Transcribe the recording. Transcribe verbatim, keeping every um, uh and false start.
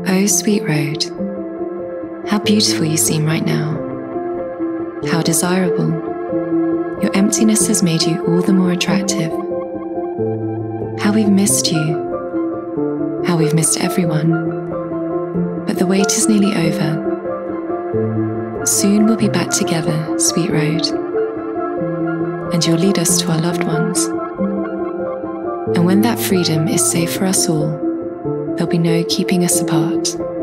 Oh, sweet road, how beautiful you seem right now. How desirable. Your emptiness has made you all the more attractive. How we've missed you. How we've missed everyone. But the wait is nearly over. Soon we'll be back together, sweet road. And you'll lead us to our loved ones. And when that freedom is safe for us all, there'll be no keeping us apart.